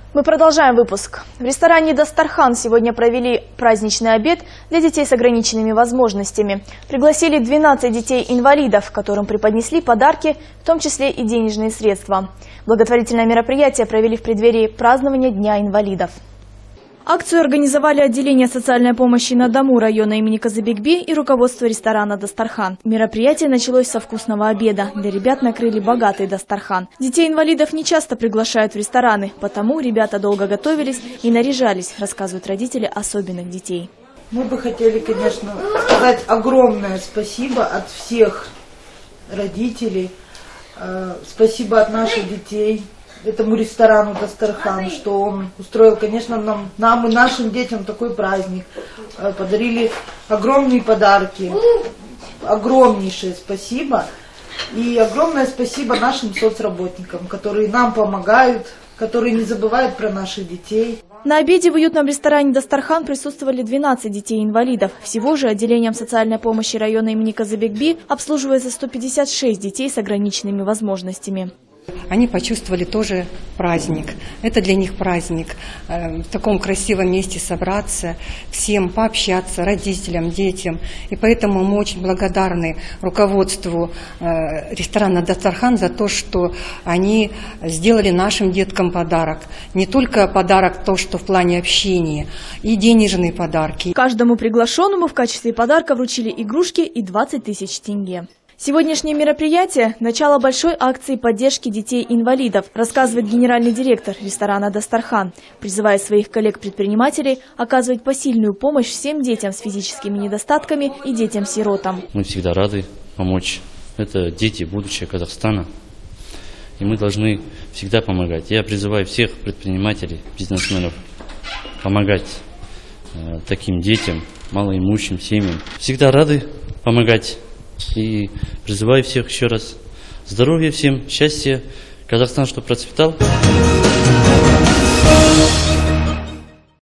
Мы продолжаем выпуск. В ресторане «Дастархан» сегодня провели праздничный обед для детей с ограниченными возможностями. Пригласили 12 детей-инвалидов, которым преподнесли подарки, в том числе и денежные средства. Благотворительное мероприятие провели в преддверии празднования Дня инвалидов. Акцию организовали отделение социальной помощи на дому района имени Казыбекби и руководство ресторана «Дастархан». Мероприятие началось со вкусного обеда. Для ребят накрыли богатый дастархан. Детей-инвалидов не часто приглашают в рестораны, потому ребята долго готовились и наряжались, рассказывают родители особенных детей. Мы бы хотели, конечно, сказать огромное спасибо от всех родителей. Спасибо от наших детей этому ресторану «Дастархан», что он устроил, конечно, нам и нашим детям такой праздник. Подарили огромные подарки. Огромнейшее спасибо. И огромное спасибо нашим соцработникам, которые нам помогают, которые не забывают про наших детей. На обеде в уютном ресторане «Дастархан» присутствовали 12 детей-инвалидов. Всего же отделением социальной помощи района имени Казыбекби обслуживается 156 детей с ограниченными возможностями. Они почувствовали тоже праздник. Это для них праздник. В таком красивом месте собраться, всем пообщаться, родителям, детям. И поэтому мы очень благодарны руководству ресторана «Дастархан» за то, что они сделали нашим деткам подарок. Не только подарок то, что в плане общения, и денежные подарки. Каждому приглашенному в качестве подарка вручили игрушки и 20 тысяч тенге. Сегодняшнее мероприятие – начало большой акции поддержки детей-инвалидов, рассказывает генеральный директор ресторана «Дастархан», призывая своих коллег-предпринимателей оказывать посильную помощь всем детям с физическими недостатками и детям-сиротам. Мы всегда рады помочь. Это дети, будущее Казахстана. И мы должны всегда помогать. Я призываю всех предпринимателей, бизнесменов помогать таким детям, малоимущим семьям. Всегда рады помогать. И призываю всех еще раз. Здоровья всем, счастья, Казахстан, чтобы процветал.